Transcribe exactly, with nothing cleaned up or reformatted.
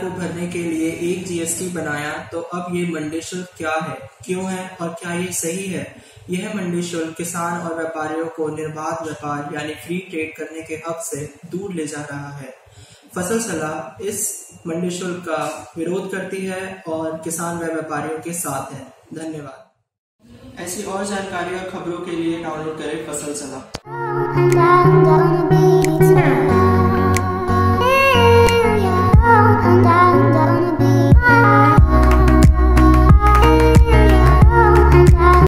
को भरने के लिए एक जीएसटी बनाया, तो अब ये मंडी शुल्क क्या है, क्यों है और क्या ये सही है? यह मंडी शुल्क किसान और व्यापारियों को निर्बाध व्यापार यानी फ्री ट्रेड करने के हक से दूर ले जा रहा है। फसल सलाह इस मंडी शुल्क का विरोध करती है और किसान व व्यापारियों के साथ है। धन्यवाद। ऐसी और जानकारी और खबरों के लिए डाउनलोड करें फसल सलाह।